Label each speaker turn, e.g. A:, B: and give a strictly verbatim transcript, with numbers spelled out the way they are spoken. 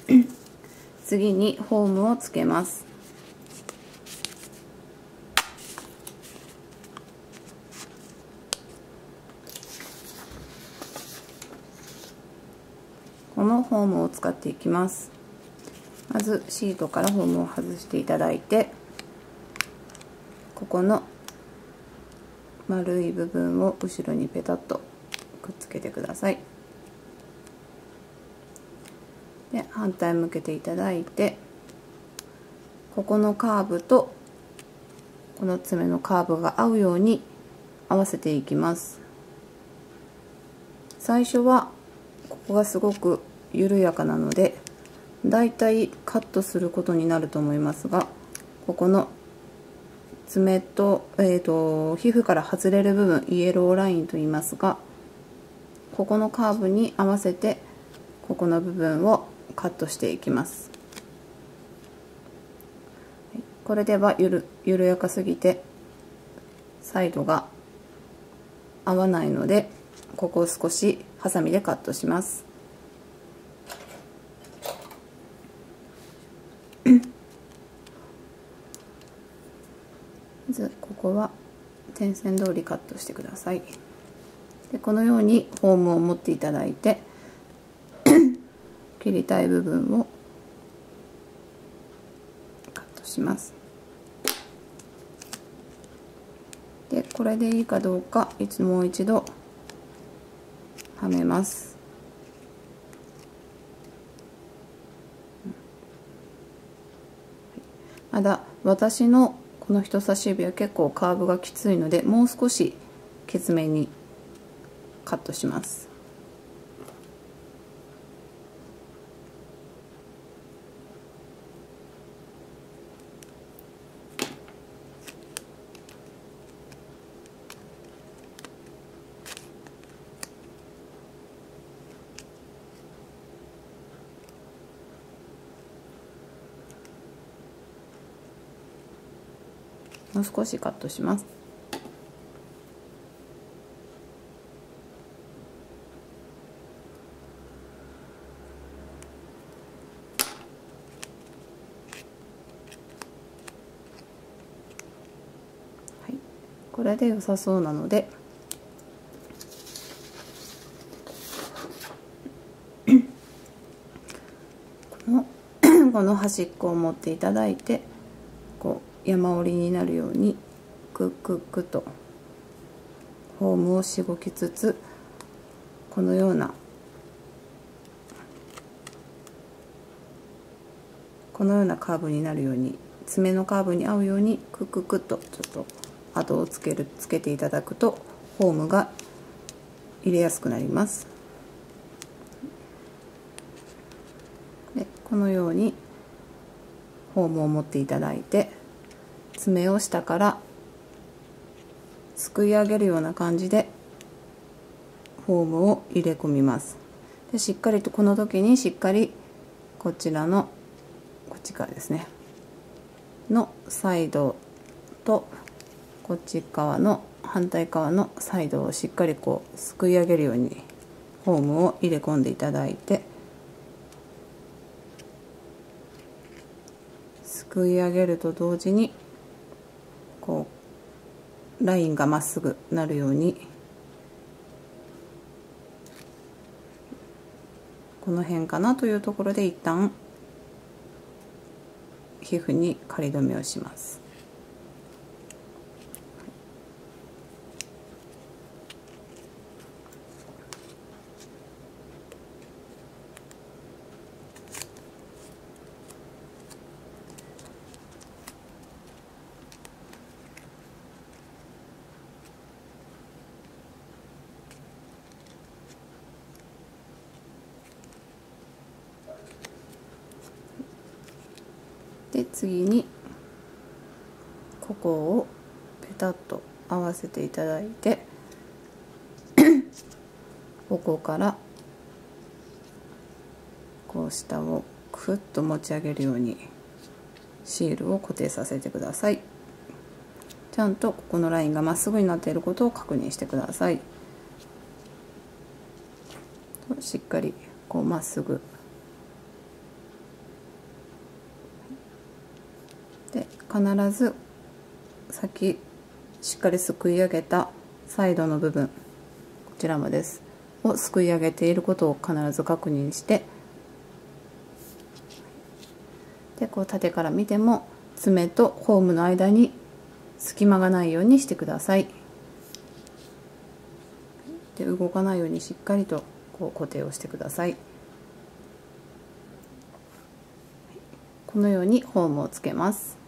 A: 次にホームをつけます。このホームを使っていきます。まずシートからホームを外していただいて、ここの丸い部分を後ろにペタッとくっつけてください。で、反対向けていただいて、ここのカーブとこの爪のカーブが合うように合わせていきます。最初はここがすごく緩やかなので、だいたいカットすることになると思いますが、ここの爪と、えーと、皮膚から外れる部分、イエローラインと言いますが、ここのカーブに合わせてここの部分をカットしていきます。これではゆる緩やかすぎてサイドが合わないので、ここを少しハサミでカットします。まずここは点線通りカットしてください。で、このようにホームを持っていただいて切りたい部分をカットします。で、これでいいかどうかいつもう一度はめます。まだ私のこの人差し指は結構カーブがきついので、もう少しきつめにカットします。もう少しカットします。はい、これで良さそうなのでこのこの端っこを持っていただいて、こう山折りになるようにクックックとフォームをしごきつつ、このようなこのようなカーブになるように、爪のカーブに合うようにクックックとちょっと跡をつけるつけていただくとフォームが入れやすくなります。で、このようにフォームを持っていただいて、爪を下からすくい上げるような感じでフォームを入れ込みます。で、しっかりとこの時にしっかりこちらのこっち側ですねのサイドとこっち側の反対側のサイドをしっかりこうすくい上げるようにフォームを入れ込んでいただいて、すくい上げると同時にこうラインがまっすぐなるように、この辺かなというところで一旦皮膚に仮止めをします。で、次にここをペタッと合わせていただいてここからこう下をクッと持ち上げるようにシールを固定させてください。ちゃんとここのラインがまっすぐになっていることを確認してください。しっかりこうまっすぐ必ずさっきしっかりすくい上げたサイドの部分、こちらもですをすくい上げていることを必ず確認して、でこう縦から見ても爪とホームの間に隙間がないようにしてください。で動かないようにしっかりとこう固定をしてください。このようにホームをつけます。